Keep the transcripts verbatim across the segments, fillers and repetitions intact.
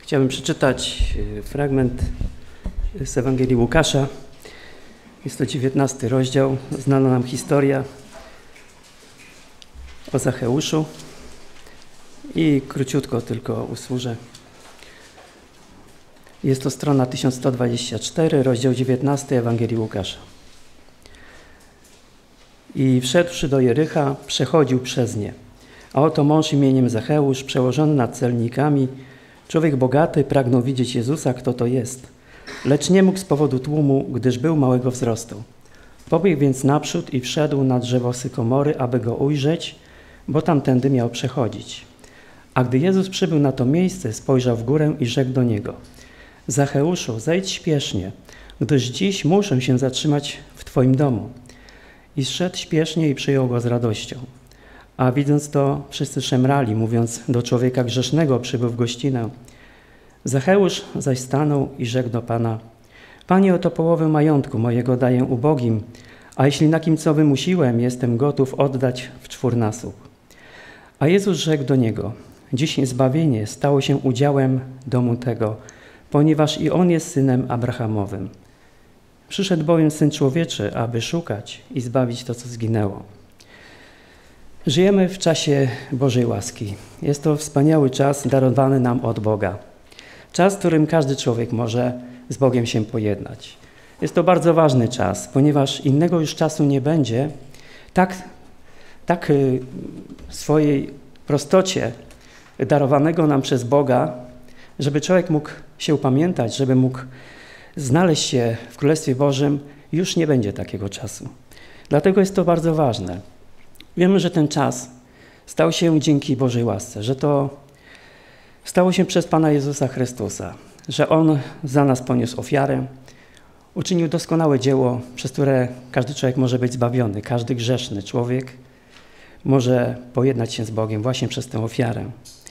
Chciałbym przeczytać fragment z Ewangelii Łukasza. Jest to dziewiętnasty rozdział. Znana nam historia o Zacheuszu i króciutko tylko usłużę. Jest to strona tysiąc sto dwadzieścia cztery, rozdział dziewiętnasty Ewangelii Łukasza. I wszedłszy do Jericha, przechodził przez nie. A oto mąż imieniem Zacheusz, przełożony nad celnikami, człowiek bogaty, pragnął widzieć Jezusa, kto to jest, lecz nie mógł z powodu tłumu, gdyż był małego wzrostu. Pobiegł więc naprzód i wszedł na drzewo sykomory, aby go ujrzeć, bo tamtędy miał przechodzić. A gdy Jezus przybył na to miejsce, spojrzał w górę i rzekł do niego: Zacheuszu, zejdź śpiesznie, gdyż dziś muszę się zatrzymać w Twoim domu. I zszedł śpiesznie i przyjął go z radością. A widząc to, wszyscy szemrali, mówiąc: do człowieka grzesznego przybył w gościnę. Zacheusz zaś stanął i rzekł do Pana: Panie, oto połowę majątku mojego daję ubogim, a jeśli na kim co wymusiłem, jestem gotów oddać w czwórnasób. A Jezus rzekł do niego: Dziś zbawienie stało się udziałem domu tego, ponieważ i on jest synem Abrahamowym. Przyszedł bowiem Syn Człowieczy, aby szukać i zbawić to, co zginęło. Żyjemy w czasie Bożej łaski. Jest to wspaniały czas darowany nam od Boga. Czas, w którym każdy człowiek może z Bogiem się pojednać. Jest to bardzo ważny czas, ponieważ innego już czasu nie będzie. Tak, tak w swojej prostocie darowanego nam przez Boga, żeby człowiek mógł się upamiętać, żeby mógł znaleźć się w Królestwie Bożym, już nie będzie takiego czasu. Dlatego jest to bardzo ważne. Wiemy, że ten czas stał się dzięki Bożej łasce, że to stało się przez Pana Jezusa Chrystusa, że On za nas poniósł ofiarę, uczynił doskonałe dzieło, przez które każdy człowiek może być zbawiony, każdy grzeszny człowiek może pojednać się z Bogiem właśnie przez tę ofiarę.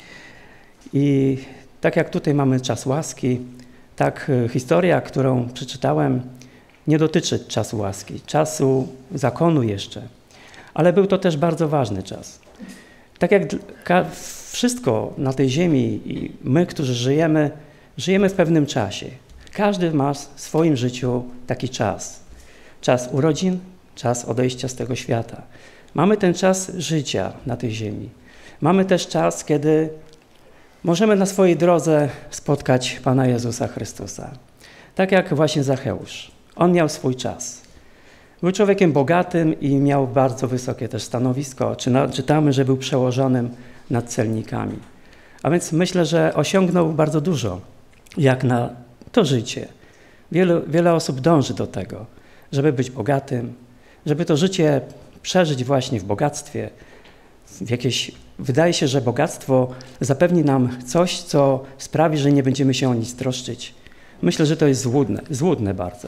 I tak jak tutaj mamy czas łaski, tak historia, którą przeczytałem, nie dotyczy czasu łaski, czasu zakonu jeszcze, ale był to też bardzo ważny czas. Tak jak wszystko na tej ziemi i my, którzy żyjemy, żyjemy w pewnym czasie. Każdy ma w swoim życiu taki czas. Czas urodzin, czas odejścia z tego świata. Mamy ten czas życia na tej ziemi. Mamy też czas, kiedy możemy na swojej drodze spotkać Pana Jezusa Chrystusa. Tak jak właśnie Zacheusz. On miał swój czas. Był człowiekiem bogatym i miał bardzo wysokie też stanowisko. Czytamy, że był przełożonym nad celnikami. A więc myślę, że osiągnął bardzo dużo, jak na to życie. Wiele, wiele osób dąży do tego, żeby być bogatym, żeby to życie przeżyć właśnie w bogactwie. W jakieś, wydaje się, że bogactwo zapewni nam coś, co sprawi, że nie będziemy się o nic troszczyć. Myślę, że to jest złudne, złudne bardzo.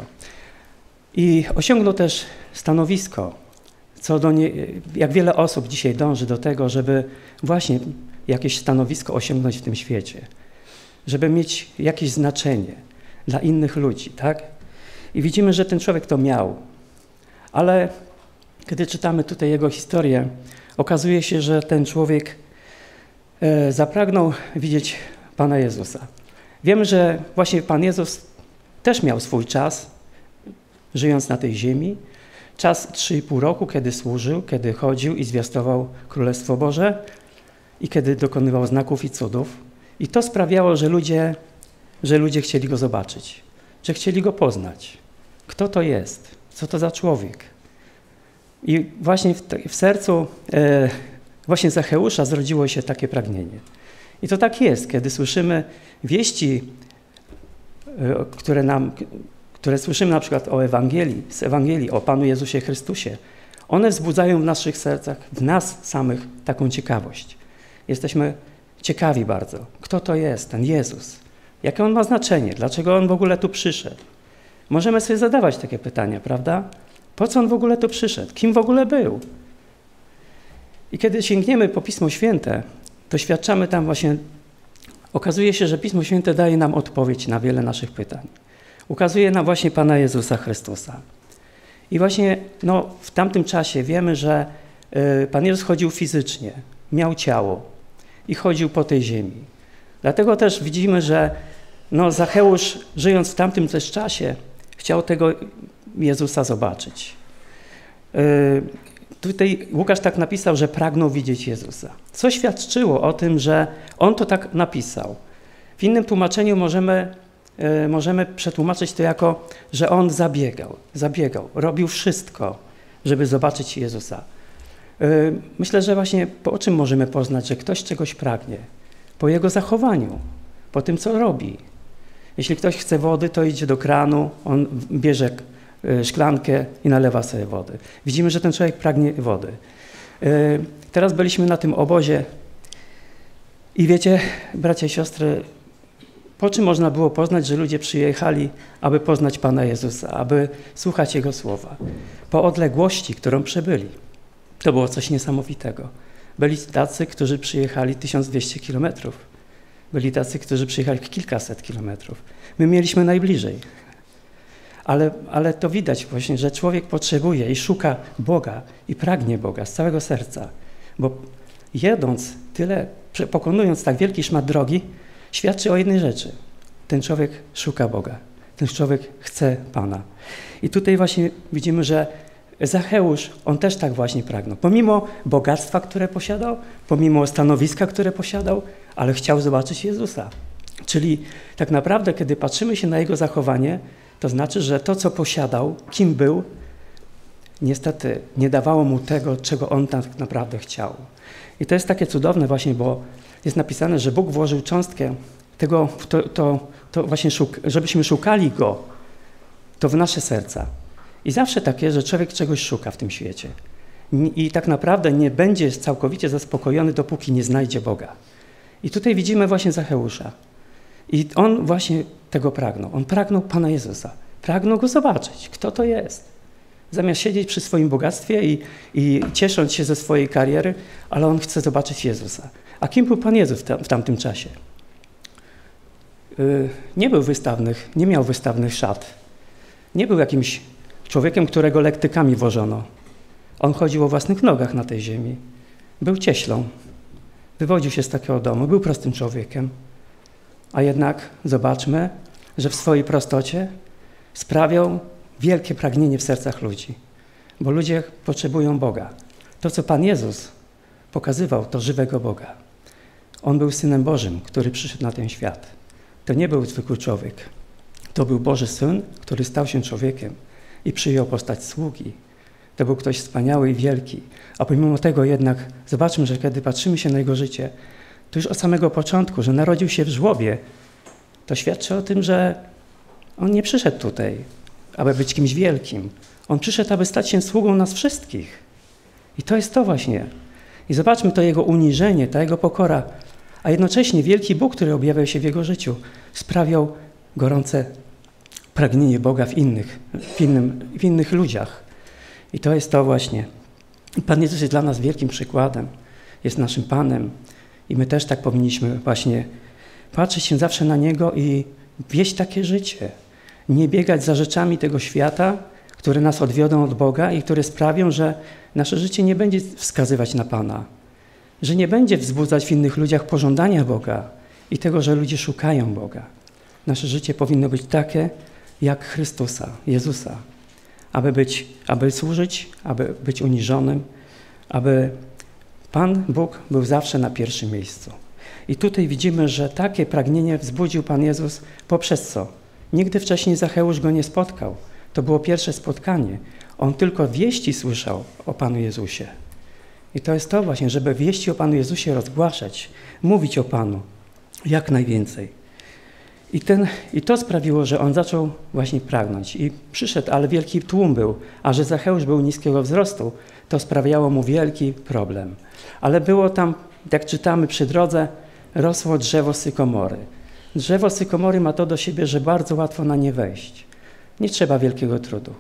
I osiągnął też stanowisko, co do nie, jak wiele osób dzisiaj dąży do tego, żeby właśnie jakieś stanowisko osiągnąć w tym świecie, żeby mieć jakieś znaczenie dla innych ludzi, tak? I widzimy, że ten człowiek to miał, ale kiedy czytamy tutaj jego historię, okazuje się, że ten człowiek e, zapragnął widzieć Pana Jezusa. Wiemy, że właśnie Pan Jezus też miał swój czas, żyjąc na tej ziemi, czas trzy i pół roku, kiedy służył, kiedy chodził i zwiastował Królestwo Boże i kiedy dokonywał znaków i cudów. I to sprawiało, że ludzie, że ludzie chcieli Go zobaczyć, że chcieli Go poznać. Kto to jest? Co to za człowiek? I właśnie w, w sercu e, właśnie Zacheusza zrodziło się takie pragnienie. I to tak jest, kiedy słyszymy wieści, e, które nam... które słyszymy na przykład o Ewangelii, z Ewangelii, o Panu Jezusie Chrystusie, one wzbudzają w naszych sercach, w nas samych taką ciekawość. Jesteśmy ciekawi bardzo, kto to jest, ten Jezus, jakie On ma znaczenie, dlaczego On w ogóle tu przyszedł. Możemy sobie zadawać takie pytania, prawda? Po co On w ogóle tu przyszedł? Kim w ogóle był? I kiedy sięgniemy po Pismo Święte, doświadczamy tam właśnie, okazuje się, że Pismo Święte daje nam odpowiedź na wiele naszych pytań. Ukazuje nam właśnie Pana Jezusa Chrystusa. I właśnie no, w tamtym czasie wiemy, że y, Pan Jezus chodził fizycznie, miał ciało i chodził po tej ziemi. Dlatego też widzimy, że no, Zacheusz, żyjąc w tamtym też czasie, chciał tego Jezusa zobaczyć. Yy, tutaj Łukasz tak napisał, że pragnął widzieć Jezusa. Co świadczyło o tym, że on to tak napisał. W innym tłumaczeniu możemy, yy, możemy przetłumaczyć to jako, że on zabiegał, zabiegał, robił wszystko, żeby zobaczyć Jezusa. Yy, myślę, że właśnie po czym możemy poznać, że ktoś czegoś pragnie? Po jego zachowaniu, po tym, co robi. Jeśli ktoś chce wody, to idzie do kranu, on bierze szklankę i nalewa sobie wody. Widzimy, że ten człowiek pragnie wody. Teraz byliśmy na tym obozie i wiecie, bracia i siostry, po czym można było poznać, że ludzie przyjechali, aby poznać Pana Jezusa, aby słuchać Jego słowa? Po odległości, którą przebyli. To było coś niesamowitego. Byli tacy, którzy przyjechali tysiąc dwieście kilometrów. Byli tacy, którzy przyjechali kilkaset kilometrów. My mieliśmy najbliżej. Ale, ale to widać właśnie, że człowiek potrzebuje i szuka Boga i pragnie Boga z całego serca. Bo jedąc tyle, pokonując tak wielki szmat drogi, świadczy o jednej rzeczy. Ten człowiek szuka Boga. Ten człowiek chce Pana. I tutaj właśnie widzimy, że Zacheusz, on też tak właśnie pragnął. Pomimo bogactwa, które posiadał, pomimo stanowiska, które posiadał, ale chciał zobaczyć Jezusa. Czyli tak naprawdę, kiedy patrzymy się na jego zachowanie, to znaczy, że to, co posiadał, kim był, niestety nie dawało mu tego, czego on tak naprawdę chciał. I to jest takie cudowne właśnie, bo jest napisane, że Bóg włożył cząstkę tego, to, to, to właśnie, szuk, żebyśmy szukali Go, to w nasze serca. I zawsze takie, że człowiek czegoś szuka w tym świecie. I tak naprawdę nie będzie całkowicie zaspokojony, dopóki nie znajdzie Boga. I tutaj widzimy właśnie Zacheusza. I on właśnie tego pragnął. On pragnął Pana Jezusa. Pragnął Go zobaczyć, kto to jest. Zamiast siedzieć przy swoim bogactwie i, i ciesząc się ze swojej kariery, ale on chce zobaczyć Jezusa. A kim był Pan Jezus w, tam, w tamtym czasie? Yy, nie był wystawnych, nie miał wystawnych szat. Nie był jakimś człowiekiem, którego lektykami wożono. On chodził o własnych nogach na tej ziemi. Był cieślą. Wywodził się z takiego domu. Był prostym człowiekiem. A jednak zobaczmy, że w swojej prostocie sprawiał wielkie pragnienie w sercach ludzi. Bo ludzie potrzebują Boga. To, co Pan Jezus pokazywał, to żywego Boga. On był Synem Bożym, który przyszedł na ten świat. To nie był zwykły człowiek. To był Boży Syn, który stał się człowiekiem i przyjął postać sługi. To był ktoś wspaniały i wielki. A pomimo tego jednak zobaczmy, że kiedy patrzymy się na Jego życie, to już od samego początku, że narodził się w żłobie, to świadczy o tym, że On nie przyszedł tutaj, aby być kimś wielkim. On przyszedł, aby stać się sługą nas wszystkich. I to jest to właśnie. I zobaczmy to Jego uniżenie, ta Jego pokora, a jednocześnie wielki Bóg, który objawiał się w Jego życiu, sprawiał gorące pragnienie Boga w innych, w, innym, w innych ludziach. I to jest to właśnie. Pan Jezus jest dla nas wielkim przykładem. Jest naszym Panem. I my też tak powinniśmy właśnie patrzeć się zawsze na Niego i wieść takie życie. Nie biegać za rzeczami tego świata, które nas odwiodą od Boga i które sprawią, że nasze życie nie będzie wskazywać na Pana. Że nie będzie wzbudzać w innych ludziach pożądania Boga i tego, że ludzie szukają Boga. Nasze życie powinno być takie, jak Chrystusa, Jezusa, aby być, aby służyć, aby być uniżonym, aby Pan Bóg był zawsze na pierwszym miejscu. I tutaj widzimy, że takie pragnienie wzbudził Pan Jezus poprzez co? Nigdy wcześniej Zacheusz go nie spotkał. To było pierwsze spotkanie. On tylko wieści słyszał o Panu Jezusie. I to jest to właśnie, żeby wieści o Panu Jezusie rozgłaszać, mówić o Panu jak najwięcej. I, ten, I to sprawiło, że on zaczął właśnie pragnąć. I przyszedł, ale wielki tłum był. A że Zacheusz był niskiego wzrostu, to sprawiało mu wielki problem. Ale było tam, jak czytamy przy drodze, rosło drzewo sykomory. Drzewo sykomory ma to do siebie, że bardzo łatwo na nie wejść. Nie trzeba wielkiego trudu.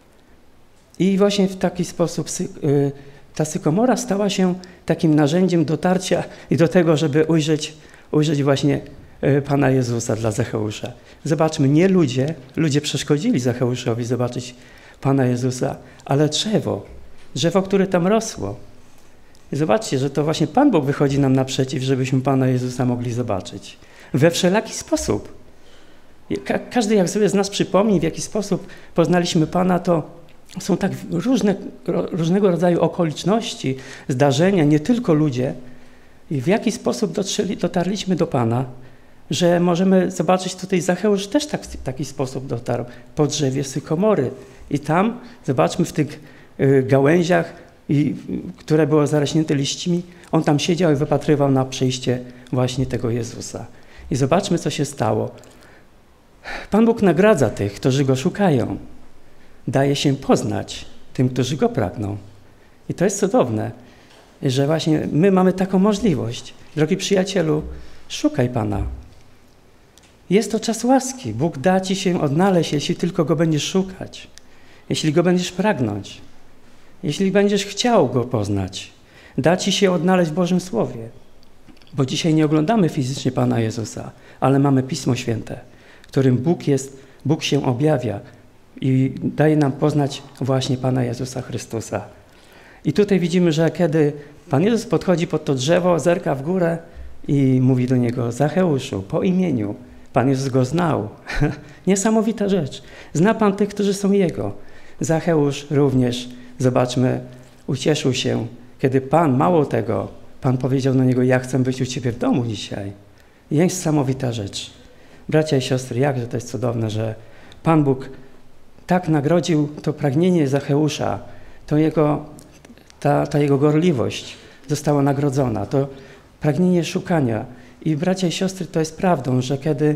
I właśnie w taki sposób ta sykomora stała się takim narzędziem dotarcia i do tego, żeby ujrzeć, ujrzeć właśnie Pana Jezusa dla Zacheusza. Zobaczmy, nie ludzie, ludzie przeszkodzili Zacheuszowi zobaczyć Pana Jezusa, ale drzewo, drzewo, które tam rosło. I zobaczcie, że to właśnie Pan Bóg wychodzi nam naprzeciw, żebyśmy Pana Jezusa mogli zobaczyć. we wszelaki sposób. Ka każdy jak sobie z nas przypomni, w jaki sposób poznaliśmy Pana, to są tak różne, różnego rodzaju okoliczności, zdarzenia, nie tylko ludzie. I w jaki sposób dotrzeli, dotarliśmy do Pana, że możemy zobaczyć tutaj Zacheusz też tak, w taki sposób dotarł po drzewie sykomory. I tam, zobaczmy w tych y, gałęziach, i, które było zarośnięte liśćmi, on tam siedział i wypatrywał na przyjście właśnie tego Jezusa. I zobaczmy, co się stało. Pan Bóg nagradza tych, którzy Go szukają. Daje się poznać tym, którzy Go pragną. I to jest cudowne, że właśnie my mamy taką możliwość. Drogi przyjacielu, szukaj Pana. Jest to czas łaski. Bóg da ci się odnaleźć, jeśli tylko Go będziesz szukać. Jeśli Go będziesz pragnąć. Jeśli będziesz chciał Go poznać. Da ci się odnaleźć w Bożym Słowie. Bo dzisiaj nie oglądamy fizycznie Pana Jezusa, ale mamy Pismo Święte, w którym Bóg jest, Bóg się objawia i daje nam poznać właśnie Pana Jezusa Chrystusa. I tutaj widzimy, że kiedy Pan Jezus podchodzi pod to drzewo, zerka w górę i mówi do niego: Zacheuszu, po imieniu. Pan Jezus go znał. Niesamowita rzecz. Zna Pan tych, którzy są Jego. Zacheusz również, zobaczmy, ucieszył się, kiedy Pan, mało tego, Pan powiedział do niego: ja chcę być u Ciebie w domu dzisiaj. Jest niesamowita rzecz. Bracia i siostry, jakże to jest cudowne, że Pan Bóg tak nagrodził to pragnienie Zacheusza, to jego, ta, ta jego gorliwość została nagrodzona, to pragnienie szukania. I bracia i siostry, to jest prawdą, że kiedy,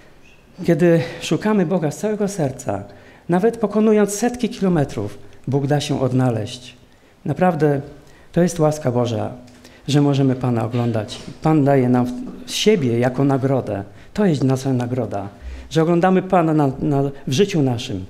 kiedy szukamy Boga z całego serca, nawet pokonując setki kilometrów, Bóg da się odnaleźć. Naprawdę to jest łaska Boża, że możemy Pana oglądać. Pan daje nam siebie jako nagrodę. To jest nasza nagroda, że oglądamy Pana na, na, w życiu naszym.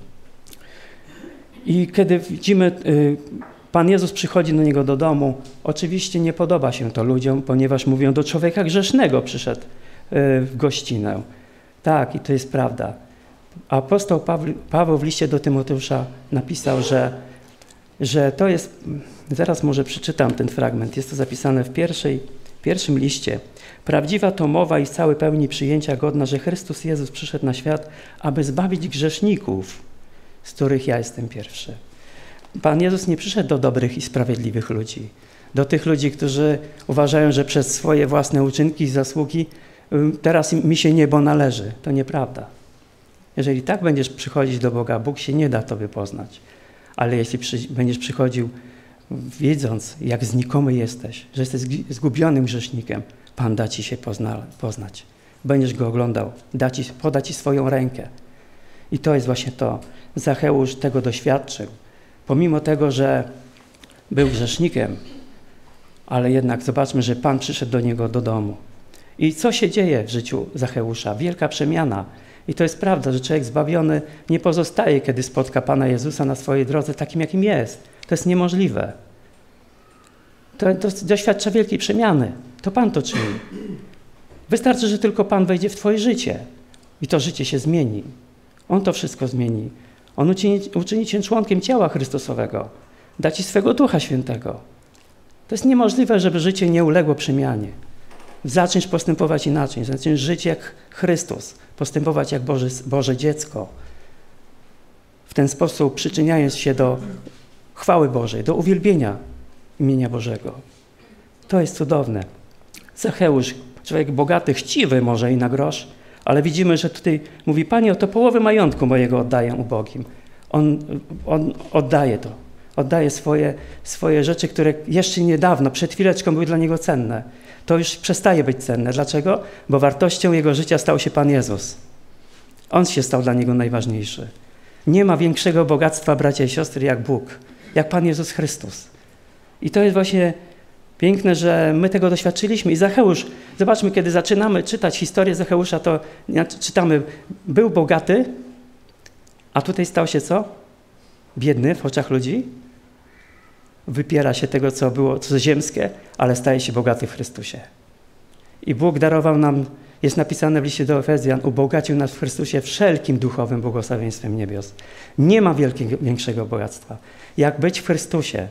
I kiedy widzimy, y, Pan Jezus przychodzi do niego do domu, oczywiście nie podoba się to ludziom, ponieważ mówią, do człowieka grzesznego przyszedł y, w gościnę. Tak, i to jest prawda. Apostoł Paweł, Paweł w liście do Tymoteusza napisał, że, że to jest, zaraz może przeczytam ten fragment, jest to zapisane w pierwszej, pierwszym liście. Prawdziwa to mowa i z całej pełni przyjęcia godna, że Chrystus Jezus przyszedł na świat, aby zbawić grzeszników, z których ja jestem pierwszy. Pan Jezus nie przyszedł do dobrych i sprawiedliwych ludzi, do tych ludzi, którzy uważają, że przez swoje własne uczynki i zasługi teraz mi się niebo należy. To nieprawda. Jeżeli tak będziesz przychodzić do Boga, Bóg się nie da tobie poznać. Ale jeśli przy, będziesz przychodził wiedząc, jak znikomy jesteś, że jesteś zgubionym grzesznikiem, Pan da ci się pozna, poznać. Będziesz Go oglądał, da ci, poda ci swoją rękę. I to jest właśnie to. Zacheusz tego doświadczył. Pomimo tego, że był grzesznikiem, ale jednak zobaczmy, że Pan przyszedł do niego do domu. I co się dzieje w życiu Zacheusza? Wielka przemiana. I to jest prawda, że człowiek zbawiony nie pozostaje, kiedy spotka Pana Jezusa na swojej drodze takim, jakim jest. To jest niemożliwe. To, to doświadcza wielkiej przemiany. To Pan to czyni. Wystarczy, że tylko Pan wejdzie w twoje życie i to życie się zmieni. On to wszystko zmieni. On uczyni, uczyni cię członkiem ciała Chrystusowego. Da ci swego Ducha Świętego. To jest niemożliwe, żeby życie nie uległo przemianie. Zaczniesz postępować inaczej. Zaczniesz żyć jak Chrystus. Postępować jak Boże, Boże dziecko. W ten sposób przyczyniając się do chwały Bożej, do uwielbienia imienia Bożego. To jest cudowne. Zacheusz, człowiek bogaty, chciwy może i na grosz, ale widzimy, że tutaj mówi: Panie, oto połowę majątku mojego oddaję ubogim. On, on oddaje to. Oddaje swoje, swoje rzeczy, które jeszcze niedawno, przed chwileczką były dla niego cenne. To już przestaje być cenne. Dlaczego? Bo wartością jego życia stał się Pan Jezus. On się stał dla niego najważniejszy. Nie ma większego bogactwa, bracia i siostry, jak Bóg, jak Pan Jezus Chrystus. I to jest właśnie piękne, że my tego doświadczyliśmy. I Zacheusz, zobaczmy, kiedy zaczynamy czytać historię Zacheusza, to czytamy, był bogaty, a tutaj stał się co? Biedny w oczach ludzi. Wypiera się tego, co było, co ziemskie, ale staje się bogaty w Chrystusie. I Bóg darował nam, jest napisane w liście do Efezjan, ubogacił nas w Chrystusie wszelkim duchowym błogosławieństwem niebios. Nie ma wielkiego, większego bogactwa. Jak być w Chrystusie,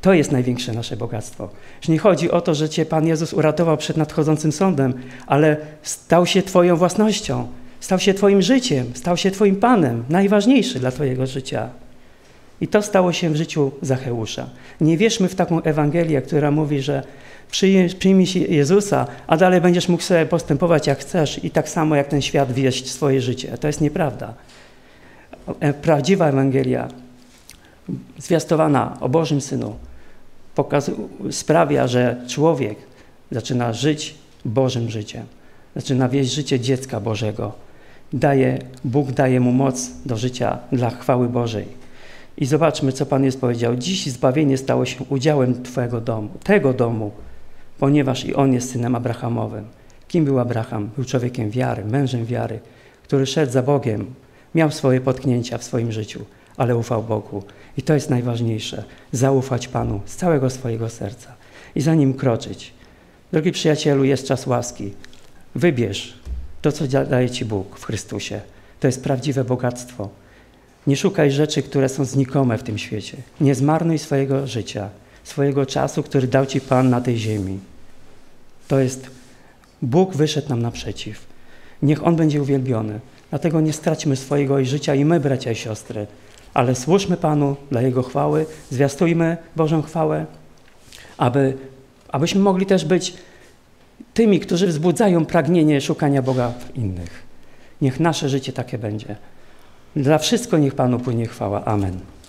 To jest największe nasze bogactwo. Że nie chodzi o to, że Cię Pan Jezus uratował przed nadchodzącym sądem, ale stał się Twoją własnością, stał się Twoim życiem, stał się Twoim Panem, najważniejszy dla Twojego życia. I to stało się w życiu Zacheusza. Nie wierzmy w taką Ewangelię, która mówi, że przyjmij Jezusa, a dalej będziesz mógł sobie postępować jak chcesz i tak samo jak ten świat wieść swoje życie. To jest nieprawda. Prawdziwa Ewangelia, zwiastowana o Bożym Synu, sprawia, że człowiek zaczyna żyć Bożym życiem. Zaczyna wieść życie dziecka Bożego. Daje, Bóg daje mu moc do życia dla chwały Bożej. I zobaczmy, co Pan Jezus powiedział. Dziś zbawienie stało się udziałem Twojego domu, tego domu, ponieważ i on jest synem Abrahamowym. Kim był Abraham? Był człowiekiem wiary, mężem wiary, który szedł za Bogiem, miał swoje potknięcia w swoim życiu, ale ufał Bogu. I to jest najważniejsze. Zaufać Panu z całego swojego serca i za Nim kroczyć. Drogi przyjacielu, jest czas łaski. Wybierz to, co daje Ci Bóg w Chrystusie. To jest prawdziwe bogactwo. Nie szukaj rzeczy, które są znikome w tym świecie. Nie zmarnuj swojego życia, swojego czasu, który dał Ci Pan na tej ziemi. To jest, Bóg wyszedł nam naprzeciw. Niech On będzie uwielbiony. Dlatego nie straćmy swojego życia i my, bracia i siostry, ale służmy Panu dla Jego chwały, zwiastujmy Bożą chwałę, aby, abyśmy mogli też być tymi, którzy wzbudzają pragnienie szukania Boga w innych. Niech nasze życie takie będzie. Za wszystko niech Panu płynie chwała. Amen.